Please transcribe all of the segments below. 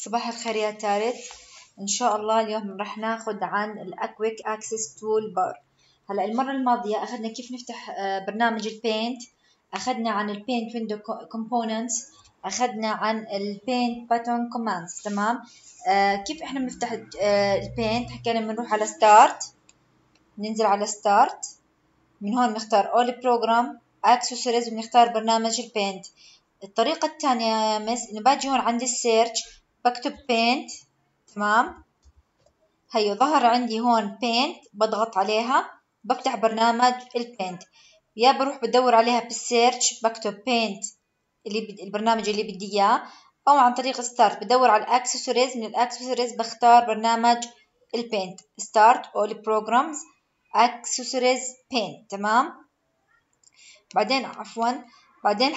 صباح الخير يا تالت. ان شاء الله اليوم راح ناخذ عن الاكويك اكسس تول بار. هلا المره الماضيه اخذنا كيف نفتح برنامج البينت، اخذنا عن البينت ويندو كومبوننتس، اخذنا عن البينت باتون كوماندز. تمام. كيف احنا بنفتح البينت؟ حكينا بنروح على ستارت، ننزل على ستارت، من هون بنختار اول بروجرام اكسسوارز وبنختار برنامج البينت. الطريقة الثانية يا مس انه باجي هون عند السيرش بكتب بينت. تمام. هيو ظهر عندي هون بينت، بضغط عليها بفتح برنامج البينت. يا بروح بدور عليها بالسيرش بكتب بينت البرنامج اللي بدي اياه، او عن طريق ستارت بدور على الاكسسوارز، من الاكسسوارز بختار برنامج البينت ستارت اول بروجرامز اكسسوارز بينت. تمام. بعدين بعدين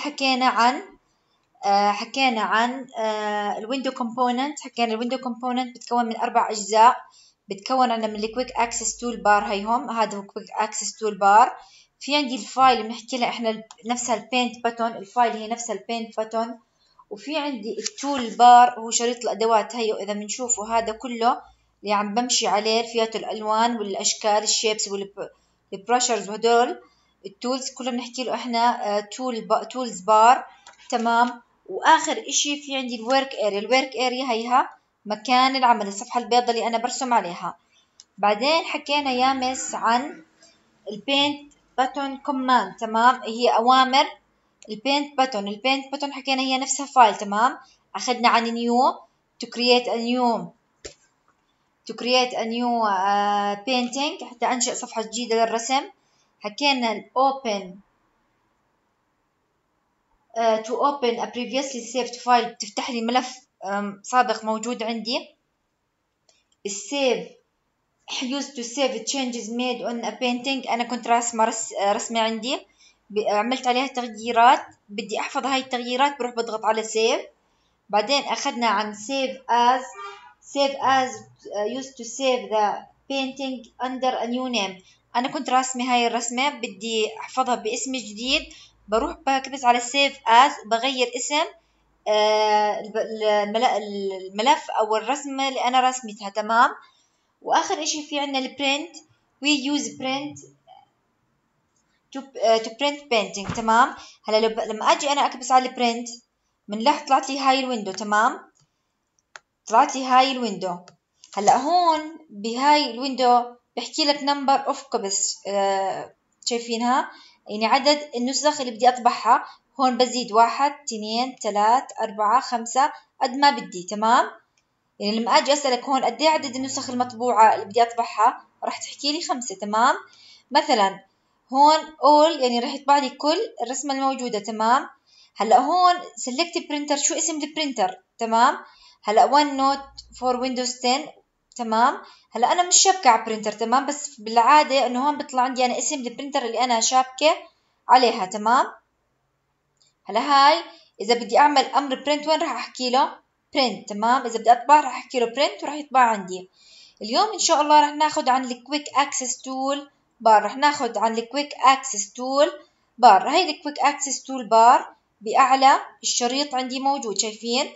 حكينا عن الويندو كومبوننت. حكينا الويندو كومبوننت بتكون من 4 أجزاء. بتكون عندنا من الكويك اكسس تول بار، هيهم هذا هو كويك اكسس تول بار. في عندي الفايل اللي بنحكي لها احنا نفسها البينت باتون، الفايل هي نفسها البينت باتون. وفي عندي التول بار هو شريط الادوات. هيو اذا بنشوفه هذا كله اللي عم بمشي عليه فياته الالوان والاشكال الشيبس والبراشرز وهدول التولز كلها بنحكي له احنا تولز بار. تمام. واخر اشي في عندي الورك اريا. الورك اريا هيها مكان العمل، الصفحة البيضاء اللي انا برسم عليها. بعدين حكينا يا مس عن البينت باتون كوماند. تمام. هي اوامر البينت باتون. البينت باتون حكينا هي نفسها فايل. تمام. اخذنا عن نيو to create a new painting حتى انشئ صفحة جديدة للرسم. حكينا الاوبن to open a previously saved file، بتفتح لي ملف سابق موجود عندي. السيف used to save changes made on a painting. أنا كنت راسمة رسمة عندي، عملت عليها تغييرات، بدي أحفظ هاي التغييرات، بروح بضغط على save. بعدين أخذنا عن save as used to save the painting under a new name. أنا كنت راسمة هاي الرسمة بدي أحفظها باسم جديد، بروح بكبس على save as بغير اسم الملف أو الرسمة اللي أنا رسمتها. تمام. وآخر إشي في عنا البرنت. we use print to print painting. تمام. هلا لما أجي أنا أكبس على البرنت بنلاحظ طلعت لي هاي الويندو. تمام. طلعت لي هاي الويندو. هلا هون بهاي الويندو بحكي لك number of copies. شايفينها؟ يعني عدد النسخ اللي بدي أطبعها. هون بزيد 1 2 3 4 5 قد ما بدي. تمام. يعني لما أجي أسألك هون قد إيه عدد النسخ المطبوعة اللي بدي أطبعها، راح تحكي لي 5. تمام. مثلا هون all يعني راح يطبع لي كل الرسمة الموجودة. تمام. هلا هون select printer، شو اسم البرينتر؟ تمام. هلا one note for windows 10. تمام. هلا أنا مش شابكة على برينتر. تمام. بس بالعادة إنه هون بيطلع عندي أنا اسم البرينتر اللي أنا شابكة عليها. تمام. هلا هاي إذا بدي أعمل أمر برنت وين راح أحكي له؟ برنت. تمام. إذا بدي أطبع راح أحكي له برنت وراح يطبع عندي. اليوم إن شاء الله راح ناخد عن الكويك أكسس تول بار. راح ناخد عن الكويك أكسس تول بار. هاي الكويك أكسس تول بار بأعلى الشريط عندي موجود. شايفين؟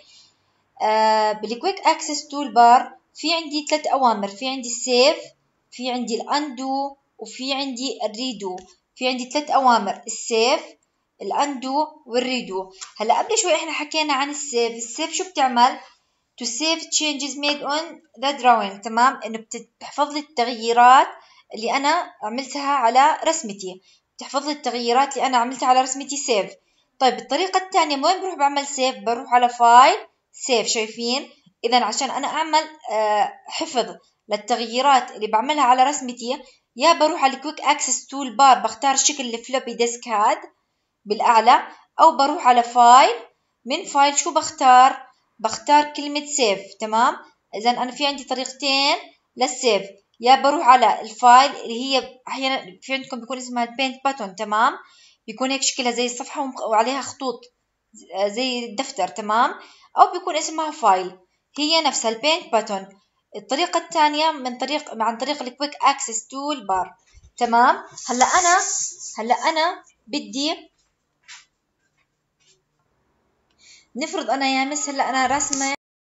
بالكويك أكسس تول بار في عندي 3 أوامر. في عندي السيف، في عندي الأندو، وفي عندي الريدو. في عندي 3 أوامر: السيف، الاندو والريدو. هلا قبل شوي احنا حكينا عن السيف. السيف شو بتعمل؟ to save changes made on the drawing. تمام. انه بتحفظ لي التغييرات اللي انا عملتها على رسمتي. بتحفظ لي التغييرات اللي انا عملتها على رسمتي سيف. طيب الطريقة الثانية وين بروح بعمل سيف؟ بروح على فايل سيف. شايفين؟ اذا عشان انا اعمل حفظ للتغييرات اللي بعملها على رسمتي، يا بروح على الكويك اكسس تول بار بختار شكل الفلوبي ديسك هاد بالأعلى، أو بروح على فايل. من فايل شو بختار كلمة سيف. تمام. إذا أنا في عندي طريقتين للسيف: يا بروح على الفايل اللي هي أحيانا في عندكم بيكون اسمها البينت باتون. تمام. بيكون هيك شكلها زي الصفحة وعليها خطوط زي الدفتر. تمام. أو بيكون اسمها فايل هي نفسها البينت باتون. الطريقة الثانية عن طريق الكويك أكسس تول بار. تمام. هلا أنا بدي نفرض أنا يا مس هلا أنا رسمة